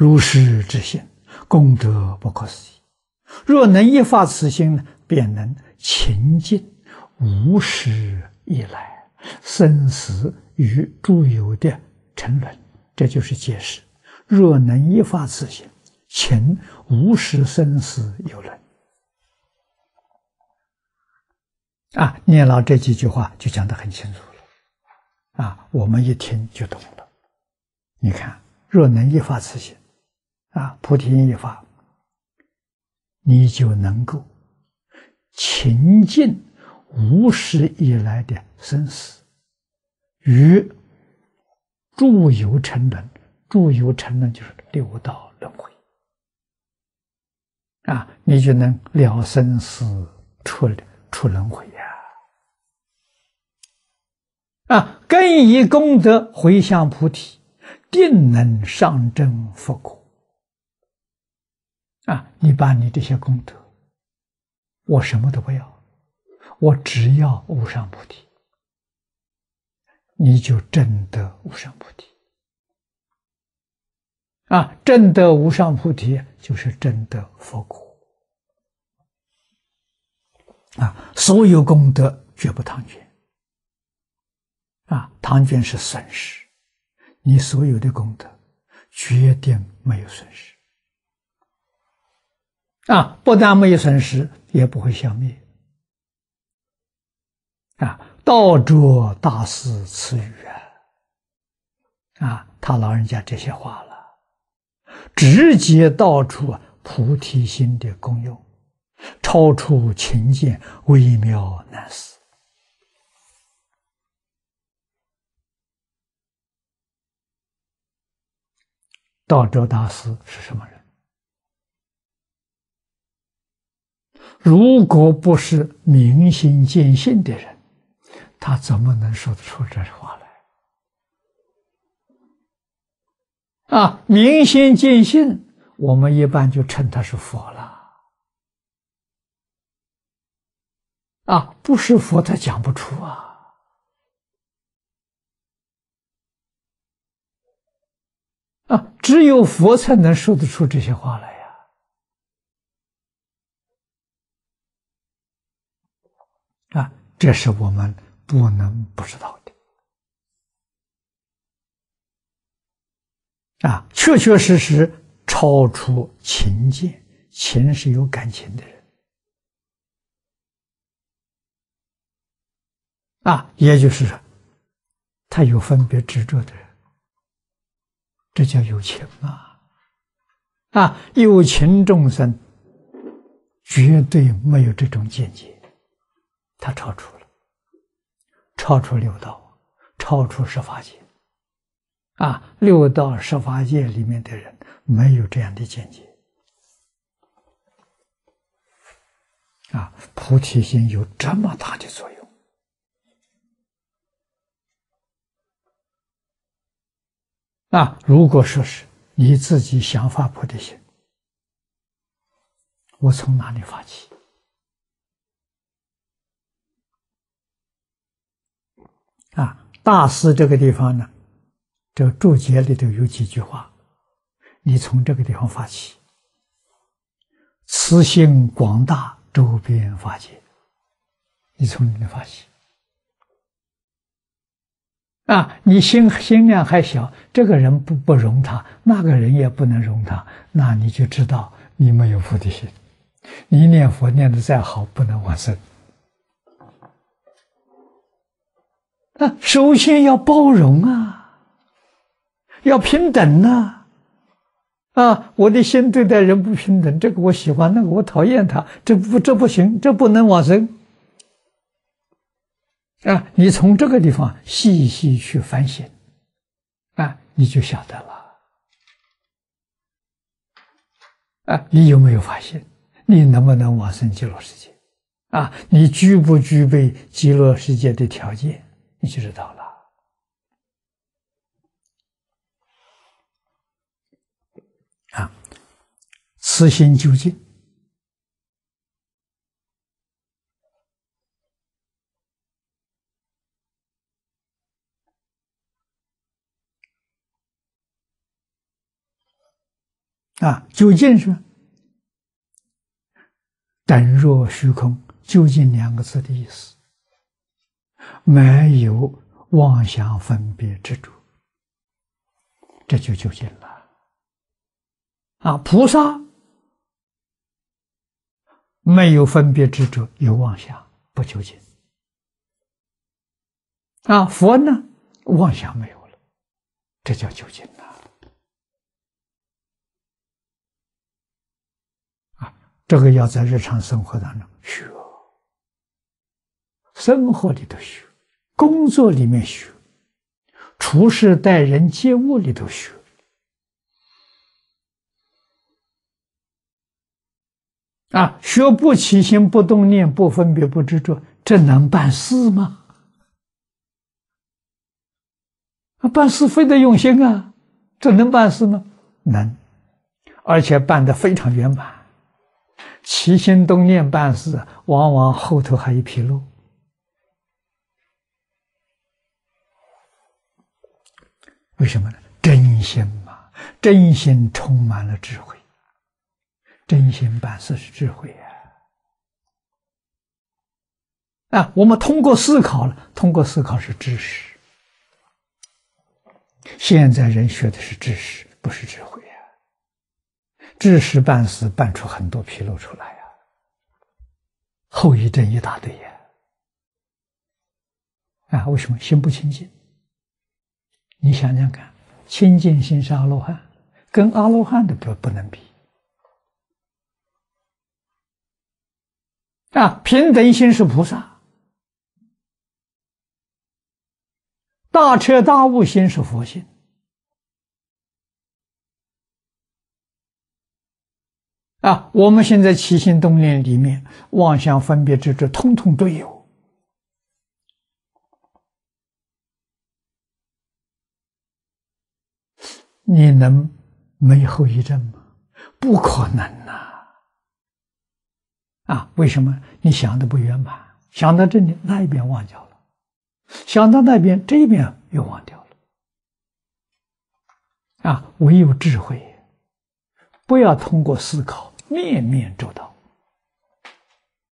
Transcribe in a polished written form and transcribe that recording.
如是之心，功德不可思议。若能一发此心呢，便能勤尽无始以来生死与诸有的沉沦。这就是解释：若能一发此心，勤无始生死有论。念了这几句话就讲得很清楚了。我们一听就懂了。你看，若能一发此心，菩提心一发，你就能够勤尽无始以来的生死与诸有沉沦。诸有沉沦就是六道轮回你就能了生死出轮回更以功德回向菩提，定能上证佛果。你把你这些功德，我什么都不要，我只要无上菩提，你就证得无上菩提。证得无上菩提就是证得佛果。所有功德绝不唐捐。唐捐是损失，你所有的功德决定没有损失。不但没有损失，也不会消灭。道者大师赐语他老人家这些话了，直接道出菩提心的功用，超出勤俭，微妙难思。道者大师是什么人？如果不是明心见性的人，他怎么能说得出这话来？明心见性，我们一般就称他是佛了。不是佛他讲不出只有佛才能说得出这些话来这是我们不能不知道的确确实实超出情见，情是有感情的人也就是说他有分别执着的人，这叫有情有情众生绝对没有这种见解，他超出六道，超出十法界六道十法界里面的人没有这样的见解菩提心有这么大的作用如果说是你自己想发菩提心，我从哪里发起？大师这个地方呢，这个注解里头有几句话，你从这个地方发起，慈心广大，周边法界，你从这里发起你心量还小，这个人不容他，那个人也不能容他，那你就知道你没有菩提心，你念佛念得再好，不能往生首先要包容要平等我的心对待人不平等，这个我喜欢，那个我讨厌他，这不行，这不能往生你从这个地方细细去反省你就晓得了你有没有发现你能不能往生极乐世界你具不具备极乐世界的条件，你就知道了慈心究竟究竟是等若虚空，究竟两个字的意思，没有妄想分别执着，这就究竟了。菩萨没有分别执着，有妄想，不究竟。佛呢，妄想没有了，这叫究竟了。这个要在日常生活当中学，生活里头学，工作里面学，处事待人接物里头学。学不起心，不动念，不分别，不执着，这能办事吗？办事非得用心啊，这能办事吗？能，而且办得非常圆满。起心动念办事，往往后头还有纰漏。为什么呢？真心嘛，真心充满了智慧，真心办事是智慧我们通过思考了，通过思考是知识。现在人学的是知识，不是智慧知识办事办出很多纰漏出来后遗症一大堆为什么？心不清净。你想想看，清净心是阿罗汉，跟阿罗汉的不能比平等心是菩萨，大彻大悟心是佛心我们现在起心动念里面妄想分别执着通通都有，你能没后遗症吗？不可能为什么？你想的不圆满，想到这里那一边忘掉了，想到那边这一边又忘掉了唯有智慧，不要通过思考面面周到